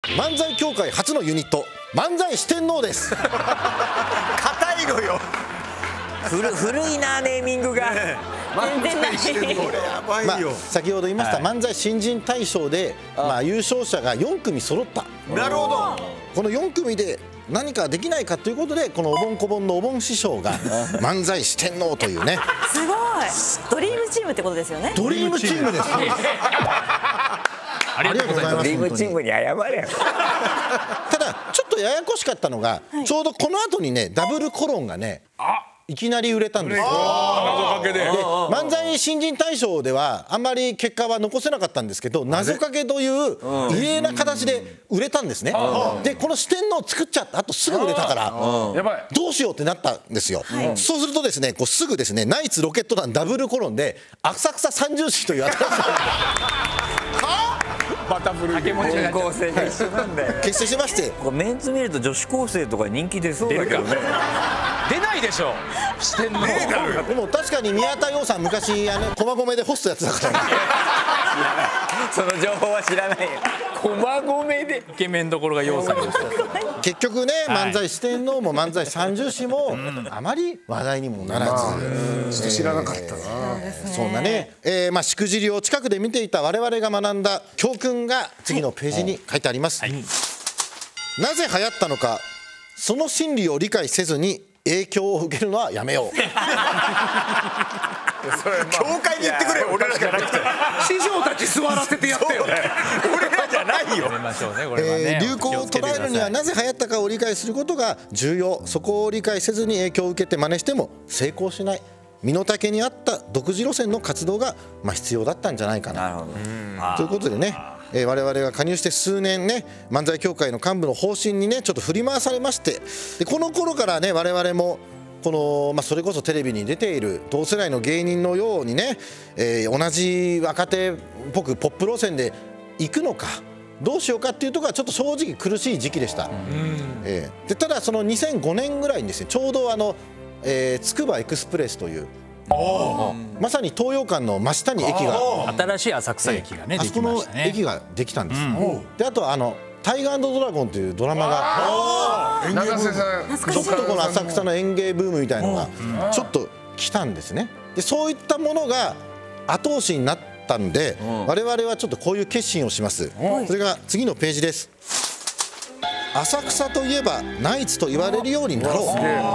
漫才協会初のユニット漫才四天王です。 硬いのよ。 古いなネーミングが。 全然ない。これやばいよ。 先ほど言いました漫才新人大賞で優勝者が4組揃った。 なるほど。 この4組で何かできないかということでこのおぼんこぼんのおぼん師匠が漫才四天王というね。 すごい。ドリームチームってことですよね。 ドリームチームです。 ありがとうございます。 ドリームチームに謝れよ。 ただちょっとややこしかったのが、ちょうどこの後にねダブルコロンがねいきなり売れたんですよ。 謎かけで。 漫才新人大賞ではあんまり結果は残せなかったんですけど、謎かけという異例な形で売れたんですね。でこの四天王作っちゃった後すぐ売れたからやばい。 どうしようってなったんですよ。そうするとですねすぐですねナイツロケット団ダブルコロンで浅草三銃士という新しいバタフルで高校生が一緒なんだよ。 結成しまして、 メンツ見ると女子高生とか人気出そうだけどね。 出ないでしょ。四天王。 でも確かに宮田陽さん昔駒込でホストやってたからその情報は知らないよ。駒込でイケメンどころが陽さんです。 結局ね漫才四天王も漫才三銃士もあまり話題にもならず、 知らなかったな。 そんなねしくじりを近くで見ていた我々が学んだ教訓が次のページに書いてあります。なぜ流行ったのか、その心理を理解せずに影響を受けるのはやめよう。 教会に行ってくれよ、俺らじゃなくて。 師匠たち座らせてやってよ。 俺らじゃないよ。 流行を捉えるにはなぜ流行ったかを理解することが重要。そこを理解せずに影響を受けて真似しても成功しない。身の丈に合った独自路線の活動が必要だったんじゃないかな。ということでね、我々が加入して数年ね漫才協会の幹部の方針にねちょっと振り回されまして、でこの頃からね我々もこのそれこそテレビに出ている同世代の芸人のようにね、同じ若手っぽくポップ路線で行くのかどうしようかっていうところはちょっと正直苦しい時期でした。でただその2005年ぐらいにですねちょうどつくばエクスプレスというまさに東洋館の真下に駅が新しい浅草駅がねであそこのきましたね。 駅ができたんです。であとタイガー&ドラゴンというドラマが永瀬さん、 ちょっとこの浅草の演芸ブームみたいのがちょっと来たんですね。でそういったものが後押しになったんで我々はちょっとこういう決心をします。それが次のページです。浅草といえばナイツと言われるようになろう。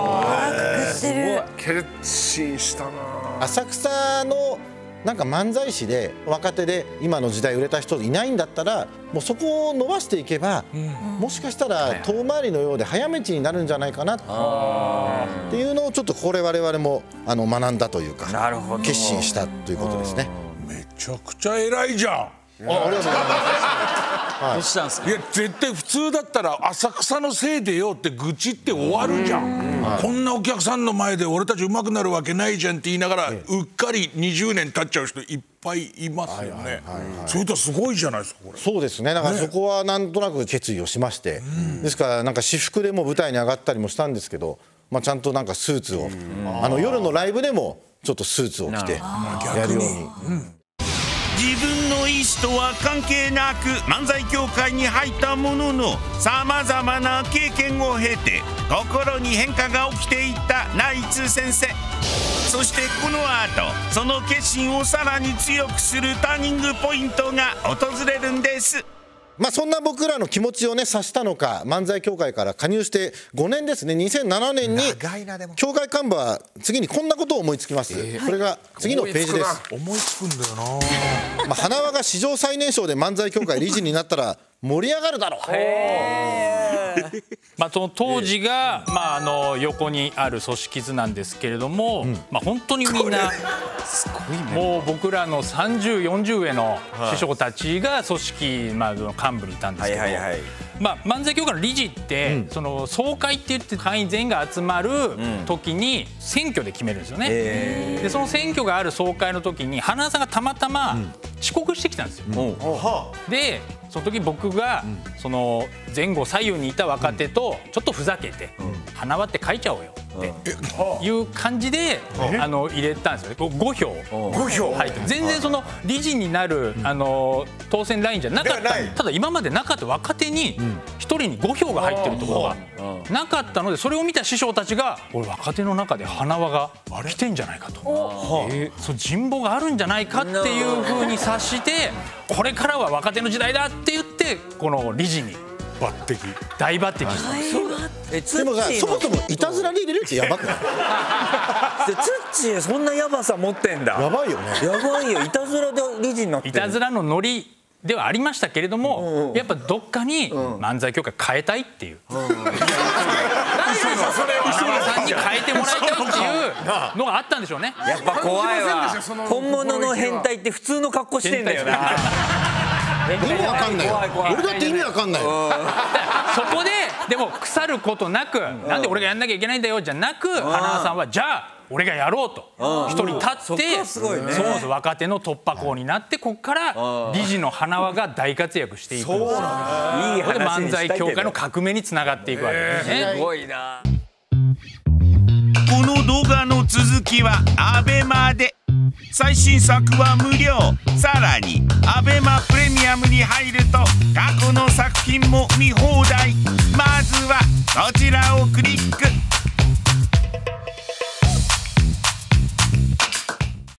決心したな。 浅草のなんか漫才師で若手で今の時代売れた人いないんだったらもうそこを伸ばしていけば、もしかしたら遠回りのようで早道になるんじゃないかなっていうのをちょっとこれ我々も学んだというか決心したということですね。 めちゃくちゃ偉いじゃん。 ありがとうございます。 いや絶対普通だったら浅草のせいでよって愚痴って終わるじゃん。こんなお客さんの前で俺たちうまくなるわけないじゃんって言いながらうっかり20年経っちゃう人いっぱいいますよね。それとすごいじゃないですかこれ。 そうですね。だからそこはなんとなく決意をしまして、ですからなんか私服でも舞台に上がったりもしたんですけど、ちゃんとなんかスーツを夜のライブでもちょっとスーツを着てやるように。 自分の意思とは関係なく漫才協会に入ったもののさまざまな経験を経て心に変化が起きていったナイツ先生。そしてこの後その決心をさらに強くするターニングポイントが訪れるんです。 そんな僕らの気持ちをね察したのか漫才協会から加入して5年ですね。2007年に協会幹部は次にこんなことを思いつきます。これが次のページです。 思いつくんだよな。 花輪が史上最年少で漫才協会理事になったら盛り上がるだろう。 その当時が横にある組織図なんですけれども、本当にみんなもう僕らの30、40上の師匠たちが組織幹部にいたんですけど、漫才協会の理事ってその総会って言って会員全員が集まる時に選挙で決めるんですよね。でその選挙がある総会の時に花輪さんがたまたま遅刻してきたんですよ。でその時僕がその前後左右にいた若手とちょっとふざけて「花輪って書いちゃおうよ」 っていう感じで入れたんですよね。5票入って、全然その理事になる当選ラインじゃなかった。ただ今までなかった若手に1人に5票が入ってるところがなかったので、それを見た師匠たちが俺若手の中で花輪が来てんじゃないかと、そう人望があるんじゃないかっていう風に察して、これからは若手の時代だって言ってこの理事に大抜擢したんです。 でもさ、そもそもいたずらに入れるってやばくない？ ツッチーそんなヤバさ持ってんだ。 やばいよね。 やばいよ、いたずらで理事になってる。 いたずらのノリではありましたけれども、やっぱどっかに漫才協会変えたいっていう、花輪さんに変えてもらいたいっていうのがあったんでしょうね。 やっぱ怖いわ。本物の変態って普通の格好してんだよな。 意味わかんないよ。俺だって意味わかんないよ。 そこででも腐ることなく、なんで俺がやんなきゃいけないんだよじゃなく、花輪さんはじゃあ俺がやろうと一人立って、そう若手の突破口になって、ここから理事の花輪が大活躍していくんですよ。いい漫才協会の革命につながっていくわけですね。 すごいな。 この動画の続きはABEMAで、最新作は無料。さらにABEMAプレミアムに入ると過去の作品も見放題。まずはこちらをクリック。